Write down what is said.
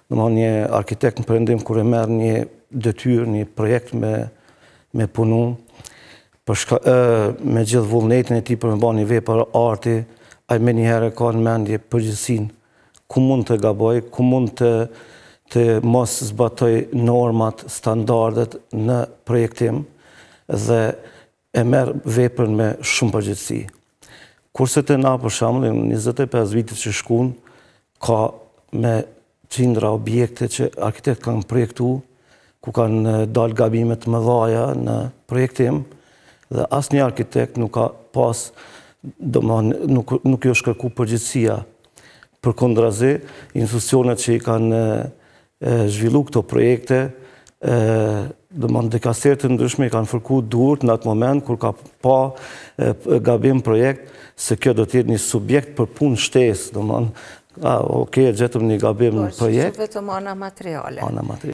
një arkitekt në perëndim kur e merr një detyrë, një projekt me punu, me gjithë vullnetin e tij për me bërë një vepër arti, ai me njëherë ka në mendje përgjithsinë, ku mund të gaboj, ku mund të mos zbatoj normat, standardet në projektim dhe e merr veprën me shumë përgjithësi. Kurse te na për shembull, në 25 vitet që shkuan, ka me qindra objekte që arkitekt kanë projektu, ku kanë dalë gabime të mëdha në projektim, dhe asnjë arkitekt nuk ka pas, nuk i është kërku përgjegjësia. Përkundrazi, institucionet që i kanë zhvillu këto projekte, dikasterët të ndryshme i kanë fërku durët në atë moment kur ka pa gabim projekt, se kjo do të jetë një subjekt për punë shtesë, gjetëm një gabim projekt. Vetëm ana materiale.